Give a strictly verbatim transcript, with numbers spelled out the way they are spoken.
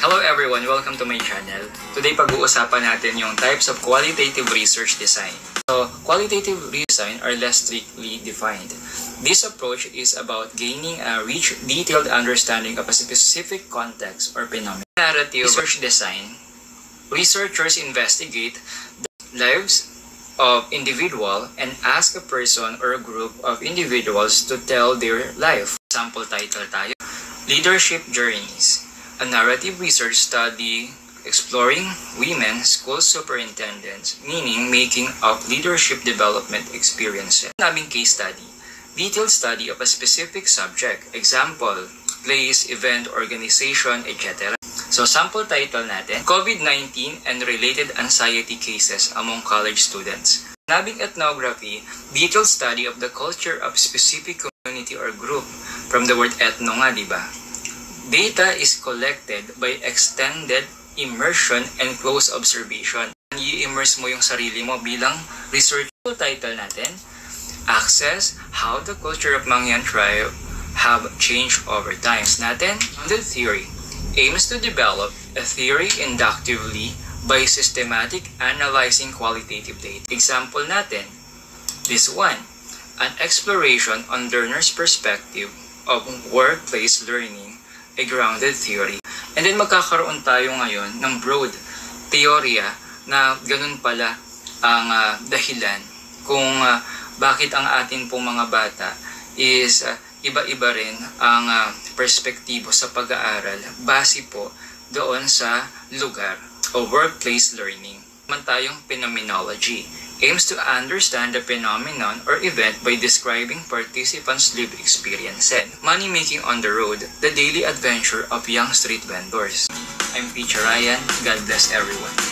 Hello everyone! Welcome to my channel. Today pag-uusapan natin yung types of qualitative research design. So, qualitative design are less strictly defined. This approach is about gaining a rich, detailed understanding of a specific context or phenomenon. Narrative research design, researchers investigate the lives of individual and ask a person or a group of individuals to tell their life. Sample title tayo, Leadership Journeys. A narrative research study exploring women school superintendents, meaning making up leadership development experiences. Naming case study, detailed study of a specific subject, example, place, event, organization, et cetera. So, sample title natin, COVID nineteen and related anxiety cases among college students. Nabing ethnography, detailed study of the culture of specific community or group. From the word ethno nga, di ba? Data is collected by extended immersion and close observation. I-immerse mo yung sarili mo bilang research. Title natin, Access, How the Culture of Mangyan Tribe Have Changed Over Time. Natin, the theory aims to develop a theory inductively by systematic analyzing qualitative data. Example natin, this one, an exploration on learner's perspective of workplace learning, a grounded theory. And then magkakaroon tayo ngayon ng broad teorya na ganun pala ang uh, dahilan kung uh, bakit ang atin pong mga bata is uh, iba-iba rin ang uh, perspektibo sa pag-aaral base po doon sa lugar o workplace learning. Man tayong phenomenology aims to understand the phenomenon or event by describing participants' lived experiences. Money making on the road, the daily adventure of young street vendors. I'm Peter Ryan. God bless everyone.